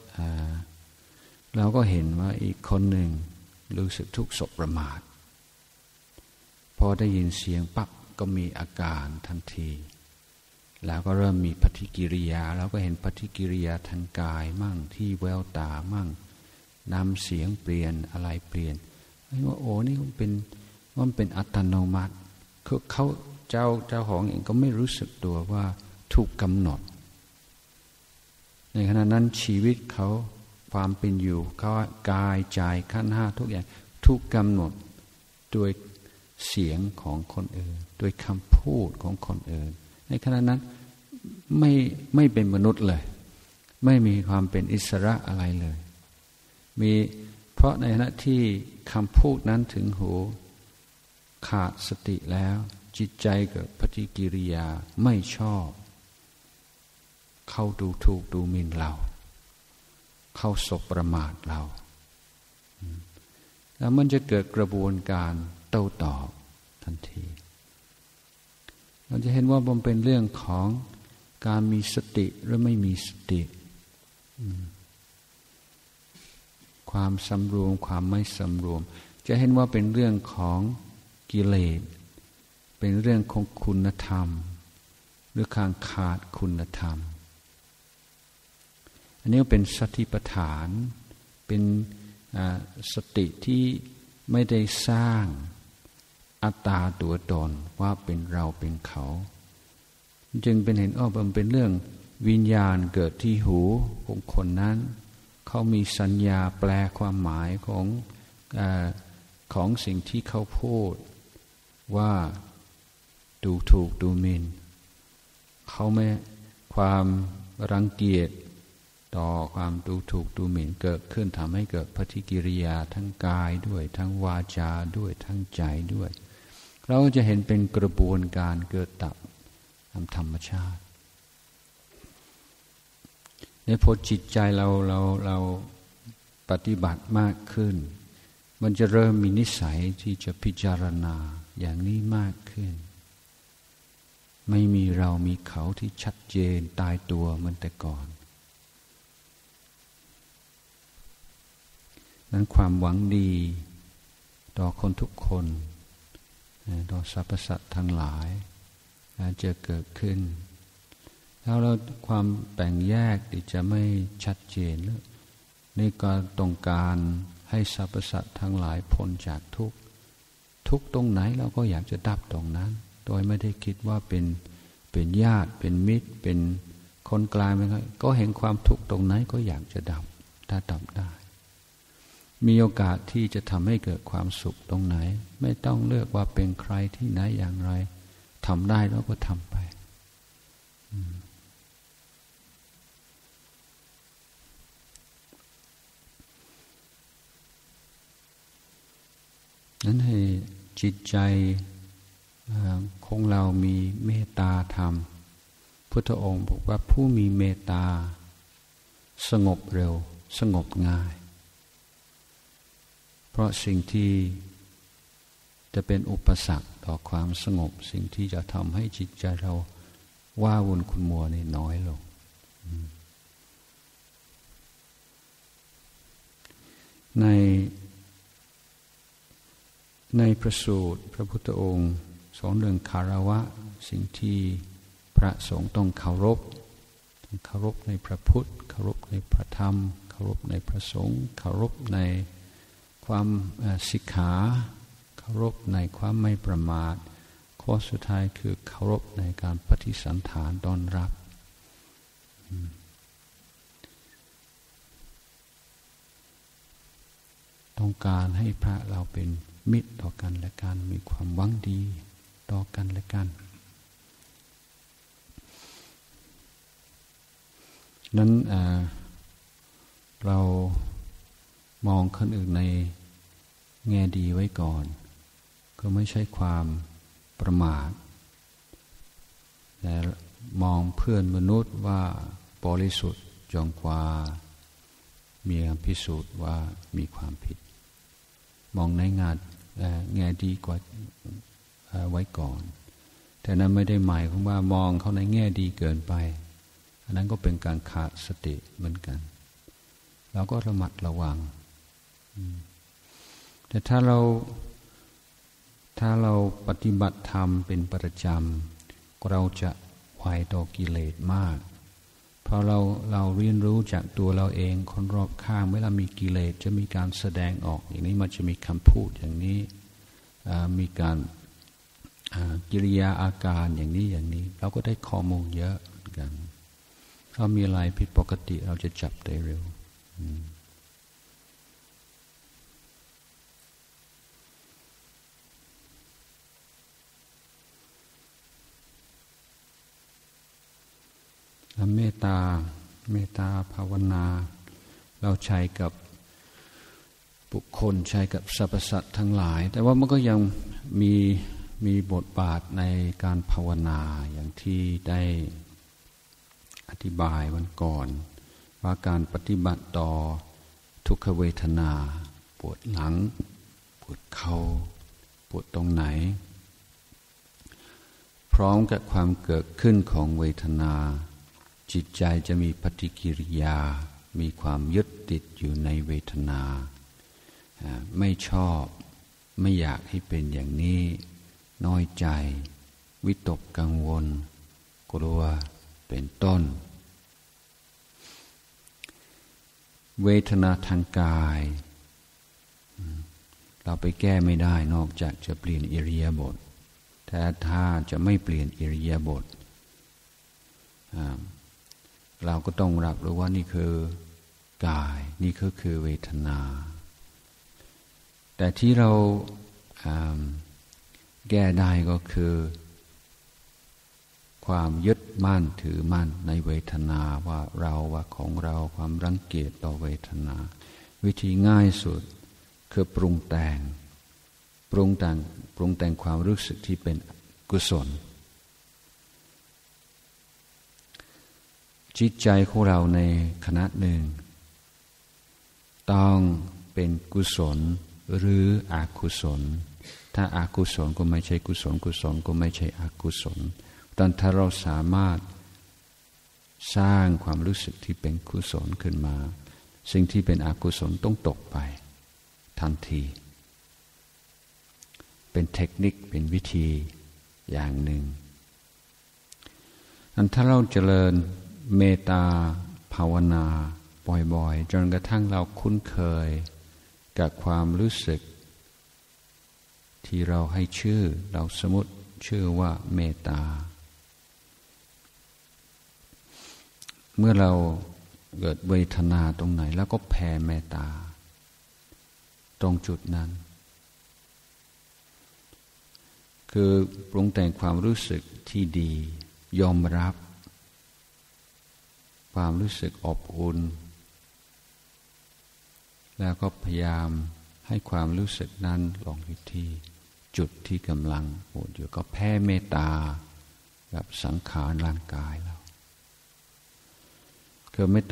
ก็เห็นว่าอีกคนหนึ่งรู้สึกทุกข์สบประมาทพอได้ยินเสียงปั๊บก็มีอาการทันทีแล้วก็เริ่มมีปฏิกิริยาเราก็เห็นปฏิกิริยาทางกายมั่งที่แววตามั่งน้ำเสียงเปลี่ยนอะไรเปลี่ยนว่าโอ้นี่มันเป็นอัตโนมัติคือเขาเจ้าของเองก็ไม่รู้สึกตัวว่าถูกกำหนดในขณะนั้นชีวิตเขาความเป็นอยู่เขากายใจขันธ์ห้าทุกอย่างถูกกำหนดโดยเสียงของคนอื่นโดยคำพูดของคนอื่นในขณะนั้นไม่เป็นมนุษย์เลยไม่มีความเป็นอิสระอะไรเลยมีเพราะในขณะที่คำพูดนั้นถึงหูขาดสติแล้วจิตใจเกิดปฏิกิริยาไม่ชอบเข้าดูถูกดูหมิ่นเราเข้าสบประมาทเราแล้วมันจะเกิดกระบวนการโต้ตอบทันทีเราจะเห็นว่ามันเป็นเรื่องของการมีสติหรือไม่มีสติความสำรวมความไม่สำรวมจะเห็นว่าเป็นเรื่องของกิเลสเป็นเรื่องของคุณธรรมหรือการขาดคุณธรรมอันนี้เป็นสติปัฏฐานเป็นสติที่ไม่ได้สร้างอัตตาตัวตนว่าเป็นเราเป็นเขาจึงเป็นเห็นมันเป็นเรื่องวิญญาณเกิดที่หูของคนนั้นเขามีสัญญาแปลความหมายของสิ่งที่เขาพูดว่าดูถูกดูหมิ่นเขาไม่ความรังเกียจต่อความดูถูกดูหมิ่นเกิดขึ้นทำให้เกิดปฏิกิริยาทั้งกายด้วยทั้งวาจาด้วยทั้งใจด้วยเราจะเห็นเป็นกระบวนการเกิดดับตามธรรมชาติในพอจิตใจเราปฏิบัติมากขึ้นมันจะเริ่มมีนิสัยที่จะพิจารณาอย่างนี้มากขึ้นไม่มีเรามีเขาที่ชัดเจนตายตัวเหมือนแต่ก่อนนั้นความหวังดีต่อคนทุกคนต่อสรรพสัตว์ทั้งหลายจะเกิดขึ้นแล้วเราความแบ่งแยกที่จะไม่ชัดเจนในการต้องการให้สรรพสัตว์ทั้งหลายพ้นจากทุกข์ตรงไหนเราก็อยากจะดับตรงนั้นโดยไม่ได้คิดว่าเป็นญาติเป็นมิตรเป็นคนกลางก็เห็นความทุกข์ตรงไหนก็อยากจะดับถ้าดับได้มีโอกาสที่จะทำให้เกิดความสุขตรงไหนไม่ต้องเลือกว่าเป็นใครที่ไหนอย่างไรทำได้แล้วก็ทำไปนั้นให้จิตใจของเรามีเมตตาธรรมพุทธองค์บอกว่าผู้มีเมตตาสงบเร็วสงบง่ายเพราะสิ่งที่จะเป็นอุปสรรคต่อความสงบสิ่งที่จะทำให้จิตใจเราว้าวุ่นขุ่นมัวนี่น้อยลงในพระสูตรพระพุทธองค์สอนเรื่องคารวะสิ่งที่พระสงฆ์ต้องเคารพในพระพุทธเคารพในพระธรรมเคารพในพระสงฆ์เคารพในความสิกขาเคารพในความไม่ประมาทข้อสุดท้ายคือเคารพในการปฏิสันถานต้อนรับต้องการให้พระเราเป็นมิตรต่อกันและกันมีความหวังดีต่อกันและกันนั้นเรามองคนอื่นในแง่ดีไว้ก่อนก็ไม่ใช่ความประมาทแต่มองเพื่อนมนุษย์ว่าบริสุทธิ์จนกว่ามีการพิสูจน์ว่ามีความผิดมองในแง่ดีกว่าไว้ก่อนแต่นั้นไม่ได้หมายความว่ามองเขาในแง่ดีเกินไปอันนั้นก็เป็นการขาดสติเหมือนกันเราก็ระมัดระวังแต่ถ้าเราปฏิบัติธรรมเป็นประจำเราจะไวต่อกิเลสมากเพราะเราเรียนรู้จากตัวเราเองคนรอบข้างเวลามีกิเลสจะมีการแสดงออกอย่างนี้มันจะมีคำพูดอย่างนี้มีการกิริยาอาการอย่างนี้เราก็ได้ข้อมูลเยอะเหมือนกันถ้ามีอะไรผิดปกติเราจะจับได้เร็วเมตตาภาวนาเราใช้กับบุคคลใช้กับสรรพสัตว์ทั้งหลายแต่ว่ามันก็ยังมีบทบาทในการภาวนาอย่างที่ได้อธิบายวันก่อนว่าการปฏิบัติต่อทุกขเวทนาปวดหลังปวดเข่าปวดตรงไหนพร้อมกับความเกิดขึ้นของเวทนาจิตใจจะมีปฏิกิริยามีความยึดติดอยู่ในเวทนาไม่ชอบไม่อยากให้เป็นอย่างนี้น้อยใจวิตกกังวลกลัวเป็นต้นเวทนาทางกายเราไปแก้ไม่ได้นอกจากจะเปลี่ยนอิริยาบถแต่ถ้าจะไม่เปลี่ยนอิริยาบถเราก็ต้องรับรู้ว่านี่คือกายนี่ก็คือเวทนาแต่ที่เราแก้ได้ก็คือความยึดมั่นถือมั่นในเวทนาว่าเราว่าของเราความรังเกียจต่อเวทนาวิธีง่ายสุดคือปรุงแต่งความรู้สึกที่เป็นกุศลจิตใจของเราในขณะหนึ่งต้องเป็นกุศลหรืออกุศลถ้าอกุศลก็ไม่ใช่กุศลกุศลก็ไม่ใช่อกุศลแต่ถ้าเราสามารถสร้างความรู้สึกที่เป็นกุศลขึ้นมาสิ่งที่เป็นอกุศลต้องตกไปทันทีเป็นเทคนิคเป็นวิธีอย่างหนึ่งถ้าเราเจริญเมตตาภาวนาบ่อยๆจนกระทั่งเราคุ้นเคยกับความรู้สึกที่เราให้ชื่อเราสมมติชื่อว่าเมตตาเมื่อเราเกิดเวทนาตรงไหนแล้วก็แผ่เมตตาตรงจุดนั้นคือปรุงแต่งความรู้สึกที่ดียอมรับความรู้สึกอบอุ่นแล้วก็พยายามให้ความรู้สึกนั้นลงที่จุดที่กำลังปวดอยู่ก็แผ่เมตตากับสังขารร่างกายเราคือไม่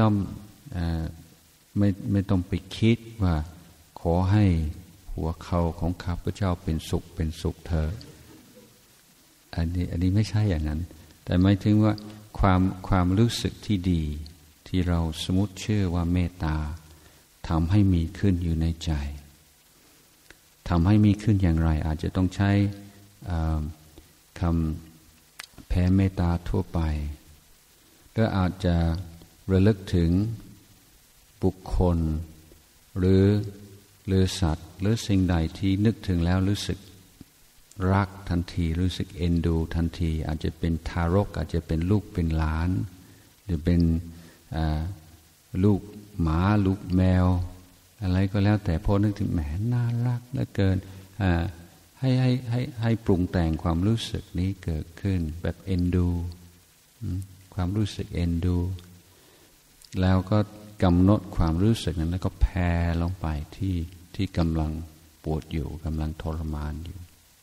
ต้องไปคิดว่าขอให้หัวเข่าของข้าพเจ้าเป็นสุขเถอะอันนี้ไม่ใช่อย่างนั้นแต่หมายถึงว่าความรู้สึกที่ดีที่เราสมมุติชื่อว่าเมตตาทำให้มีขึ้นอยู่ในใจทำให้มีขึ้นอย่างไรอาจจะต้องใช้คำแผ่เมตตาทั่วไปก็อาจจะระลึกถึงบุคคลหรือสัตว์หรือสิ่งใดที่นึกถึงแล้วรู้สึกรักทันทีรู้สึกเอ็นดูทันทีอาจจะเป็นทารกอาจจะเป็นลูกเป็นหลานหรือเป็นลูกหมาลูกแมวอะไรก็แล้วแต่พอนึกถึงแหมน่ารักเหลือเกินให้ปรุงแต่งความรู้สึกนี้เกิดขึ้นแบบเอ็นดูความรู้สึกเอ็นดูแล้วก็กำหนดความรู้สึกนั้นแล้วก็แผ่ลงไปที่กำลังปวดอยู่กำลังทรมานอยู่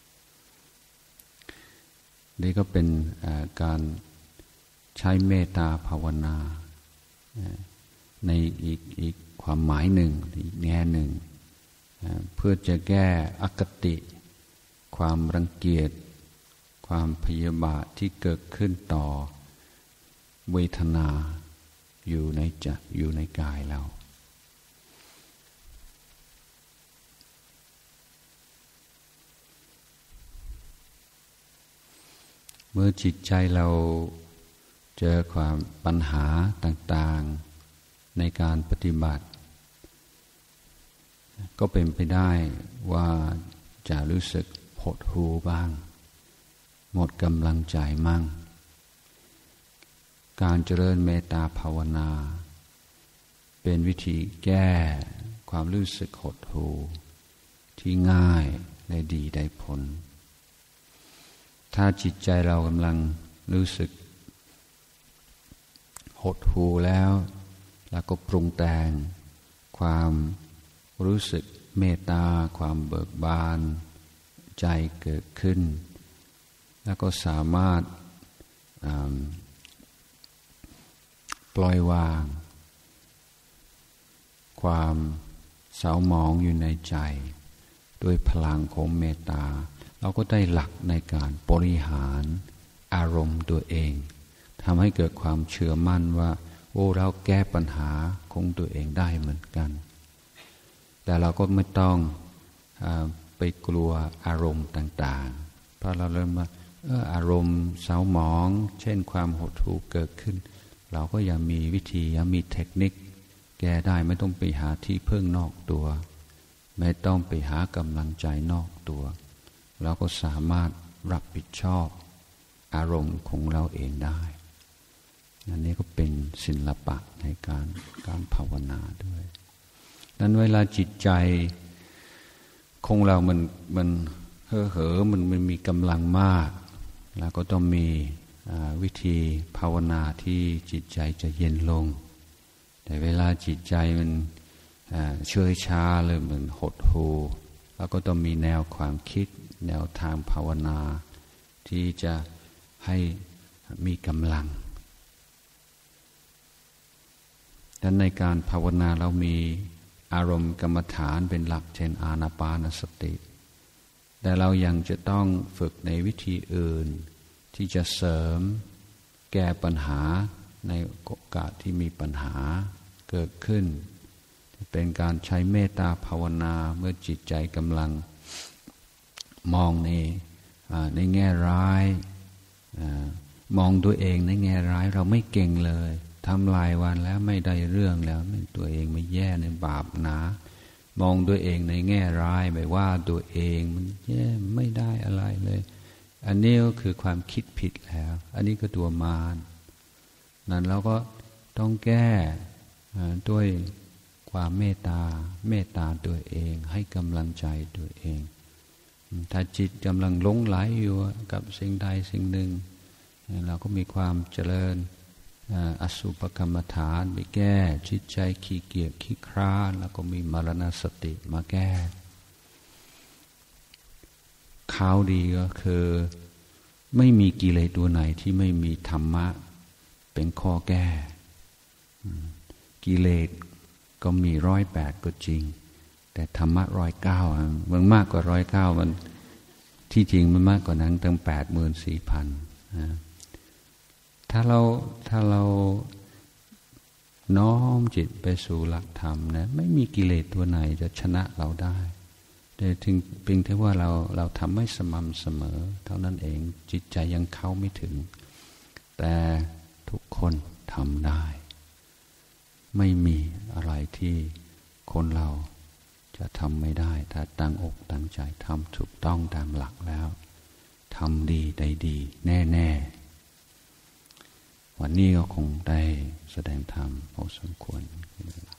นี่ก็เป็นการใช้เมตตาภาวนาในอีกความหมายหนึ่งอีกแง่หนึ่งเพื่อจะแก้อคติความรังเกียจความพยาบาทที่เกิดขึ้นต่อเวทนาอยู่ในกายเราเมื่อจิตใจเราเจอความปัญหาต่างๆในการปฏิบัติก็เป็นไปได้ว่าจะรู้สึกหดหู่บ้างหมดกำลังใจมั่งการเจริญเมตตาภาวนาเป็นวิธีแก้ความรู้สึกหดหู่ที่ง่ายและดีได้ผลถ้าจิตใจเรากำลังรู้สึกหดหู่แล้วก็ปรุงแต่งความรู้สึกเมตตาความเบิกบานใจเกิดขึ้นแล้วก็สามารถปล่อยวางความเศร้าหมองอยู่ในใจด้วยพลังของเมตตาเราก็ได้หลักในการบริหารอารมณ์ตัวเองทำให้เกิดความเชื่อมั่นว่าเราแก้ปัญหาของตัวเองได้เหมือนกันแต่เราก็ไม่ต้องไปกลัวอารมณ์ต่างๆเพราะเราเริ่มว่าอารมณ์เศร้าหมองเช่นความหดหู่เกิดขึ้นเราก็ยังมีวิธียังมีเทคนิคแก้ได้ไม่ต้องไปหาที่พึ่งนอกตัวไม่ต้องไปหากำลังใจนอกตัวเราก็สามารถรับผิดชอบอารมณ์ของเราเองได้อันนี้ก็เป็นศิลปะในการภาวนาด้วยนั้นเวลาจิตใจของเรามันมันมีกำลังมากแล้วก็ต้องมีวิธีภาวนาที่จิตใจจะเย็นลงแต่เวลาจิตใจมันเฉยชาเลยเหมือนหดหู่แล้วก็ต้องมีแนวความคิดแนวทางภาวนาที่จะให้มีกำลังดังนั้นในการภาวนาเรามีอารมณ์กรรมฐานเป็นหลักเช่นอานาปานสติแต่เรายังจะต้องฝึกในวิธีอื่นที่จะเสริมแก้ปัญหาในโอกาสที่มีปัญหาเกิดขึ้นเป็นการใช้เมตตาภาวนาเมื่อจิตใจกำลังมองในแง่ร้ายมองตัวเองในแง่ร้ายเราไม่เก่งเลยทำลายวันแล้วไม่ได้เรื่องแล้วตัวเองไม่แย่ในบาปหนามองตัวเองในแง่ร้ายไปว่าตัวเองมันแย่ไม่ได้อะไรเลยอันนี้ก็คือความคิดผิดแล้วอันนี้ก็ตัวมารนั้นเราก็ต้องแก้ด้วยความเมตตาตัวเองให้กำลังใจตัวเองถ้าจิตกำลังหลงไหลอยู่กับสิ่งใดสิ่งหนึ่งเราก็มีความเจริญอสุภกรรมฐานไปแก้จิตใจขี้เกียจขี้คร้านแล้วก็มีมรณสติมาแก้ข่าวดีก็คือไม่มีกิเลสตัวไหนที่ไม่มีธรรมะเป็นข้อแก้กิเลสก็มี108ก็จริงแต่ธรรมะ109มันมากกว่า109มันที่จริงมันมากกว่านั้นตั้ง 84,000 ถ้าเราน้อมจิตไปสู่หลักธรรมนะไม่มีกิเลสตัวไหนจะชนะเราได้แต่ถึงเพียงแต่ว่าเราทำไม่สม่ำเสมอเท่านั้นเองจิตใจยังเข้าไม่ถึงแต่ทุกคนทำได้ไม่มีอะไรที่คนเราจะทำไม่ได้ถ้าตั้งอกตั้งใจทำถูกต้องตามหลักแล้วทำดีได้ดีแน่ๆวันนี้ก็คงได้แสดงธรรมพอสมควร